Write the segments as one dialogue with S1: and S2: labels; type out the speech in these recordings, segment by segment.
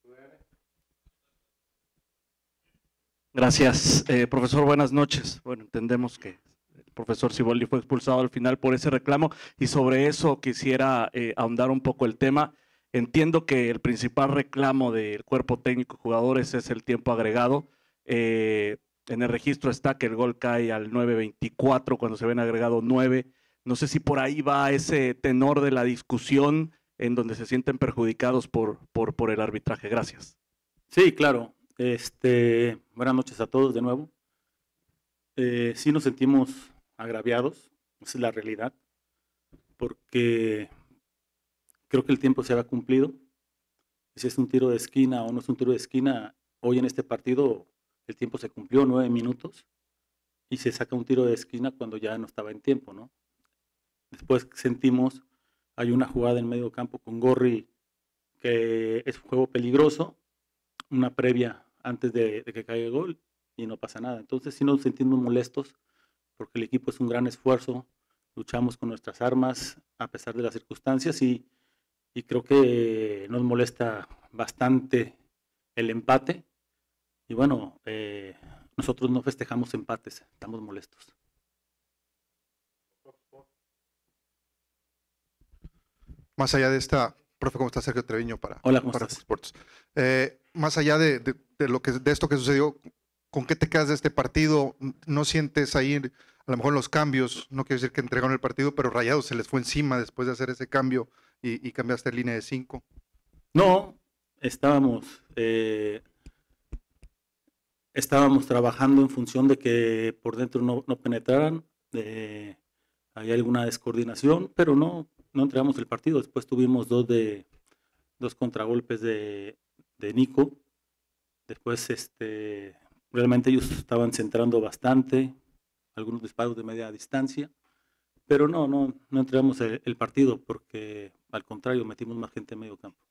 S1: Gracias, profesor, buenas noches. Bueno, entendemos que el profesor Siboldi fue expulsado al final por ese reclamo y sobre eso quisiera ahondar un poco el tema. Entiendo que el principal reclamo del cuerpo técnico y jugadores es el tiempo agregado. En el registro está que el gol cae al 9:24 cuando se ven agregado 9. No sé si por ahí va ese tenor de la discusión en donde se sienten perjudicados por el arbitraje. Gracias.
S2: Sí, claro. Buenas noches a todos de nuevo. Sí nos sentimos agraviados, esa es la realidad, porque creo que el tiempo se había cumplido. Si es un tiro de esquina o no es un tiro de esquina, hoy en este partido el tiempo se cumplió, 9 minutos, y se saca un tiro de esquina cuando ya no estaba en tiempo, ¿no? Después sentimos, hay una jugada en medio campo con Gorri que es un juego peligroso, una previa antes de que caiga el gol y no pasa nada. Entonces sí nos sentimos molestos porque el equipo es un gran esfuerzo, luchamos con nuestras armas a pesar de las circunstancias y creo que nos molesta bastante el empate y bueno, nosotros no festejamos empates, estamos molestos.
S3: Más allá de esta, profe, ¿cómo está? Sergio Treviño para,
S2: Hola, ¿cómo
S3: para
S2: estás?
S3: Sports. Más allá de esto que sucedió, ¿con qué te quedas de este partido? ¿No sientes ahí, a lo mejor los cambios, no quiero decir que entregaron el partido, pero Rayados se les fue encima después de hacer ese cambio y cambiaste línea de 5?
S2: No, estábamos trabajando en función de que por dentro no penetraran, hay alguna descoordinación, pero no entregamos el partido. Después tuvimos dos contragolpes de Nico. Después realmente ellos estaban centrando bastante, algunos disparos de media distancia, pero no entregamos el partido porque al contrario metimos más gente en medio campo.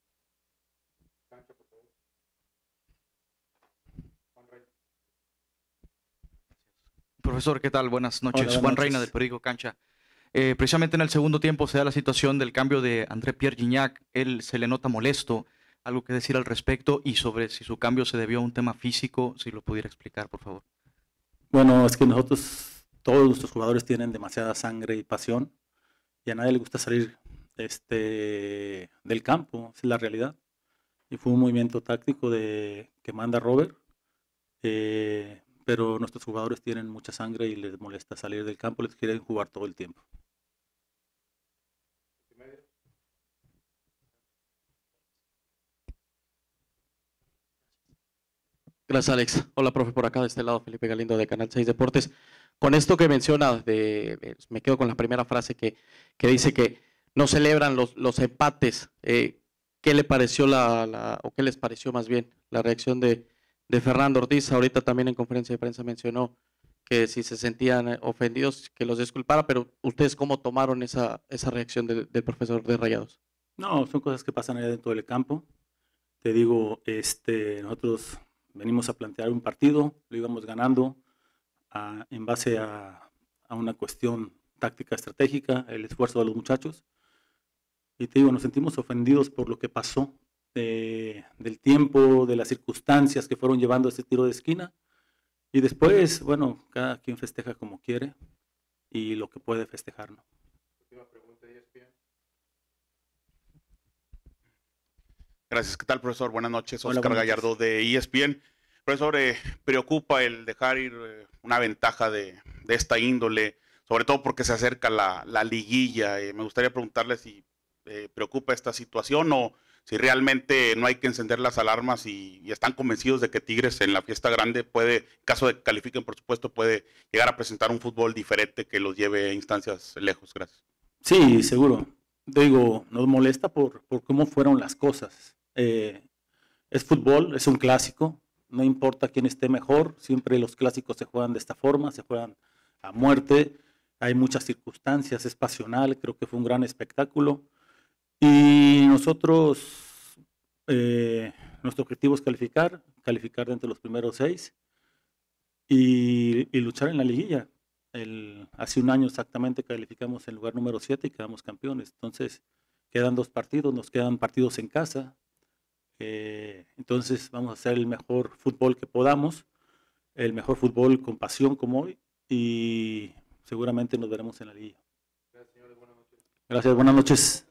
S4: Profesor, ¿qué tal? Buenas noches.
S2: Hola, buenas
S4: Juan
S2: noches.
S4: Reina, del periódico Cancha. Precisamente en el segundo tiempo se da la situación del cambio de André Pierre Gignac. Él se le nota molesto. ¿Algo que decir al respecto? Y sobre si su cambio se debió a un tema físico, si lo pudiera explicar, por favor.
S2: Bueno, es que todos nuestros jugadores tienen demasiada sangre y pasión y a nadie le gusta salir del campo, esa es la realidad. Y fue un movimiento táctico que manda Robert, pero nuestros jugadores tienen mucha sangre y les molesta salir del campo, les quieren jugar todo el tiempo.
S1: Gracias, Alex. Hola, profe, por acá de este lado, Felipe Galindo de Canal 6 Deportes. Con esto que menciona, me quedo con la primera frase que dice que no celebran los empates. ¿Qué le pareció o qué les pareció más bien la reacción de Fernando Ortiz? Ahorita también en conferencia de prensa mencionó que si se sentían ofendidos, que los disculpara, pero ¿ustedes cómo tomaron esa reacción del profesor de Rayados?
S2: No, son cosas que pasan allá dentro del campo. Te digo, nosotros venimos a plantear un partido, lo íbamos ganando en base a una cuestión táctica estratégica, el esfuerzo de los muchachos. Y te digo, nos sentimos ofendidos por lo que pasó, del tiempo, de las circunstancias que fueron llevando ese tiro de esquina. Y después, bueno, cada quien festeja como quiere y lo que puede festejar, ¿no?
S5: Gracias. ¿Qué tal, profesor? Buenas noches.
S2: Hola,
S5: Oscar
S2: buenas noches.
S5: Gallardo de ESPN. Profesor, preocupa el dejar ir una ventaja de esta índole, sobre todo porque se acerca la liguilla. Me gustaría preguntarle si preocupa esta situación o si realmente no hay que encender las alarmas y están convencidos de que Tigres en la fiesta grande puede, en caso de que califiquen, por supuesto, puede llegar a presentar un fútbol diferente que los lleve a instancias lejos. Gracias.
S2: Sí, seguro. Te digo, nos molesta por cómo fueron las cosas. Es fútbol, es un clásico, no importa quién esté mejor, siempre los clásicos se juegan de esta forma, se juegan a muerte, hay muchas circunstancias, es pasional, creo que fue un gran espectáculo. Y nosotros, nuestro objetivo es calificar dentro de los primeros 6 y luchar en la liguilla. Hace un año exactamente calificamos en lugar número 7 y quedamos campeones. Entonces, quedan 2 partidos, nos quedan partidos en casa. Entonces vamos a hacer el mejor fútbol que podamos, el mejor fútbol con pasión como hoy, y seguramente nos veremos en la liguilla. Gracias, buenas noches.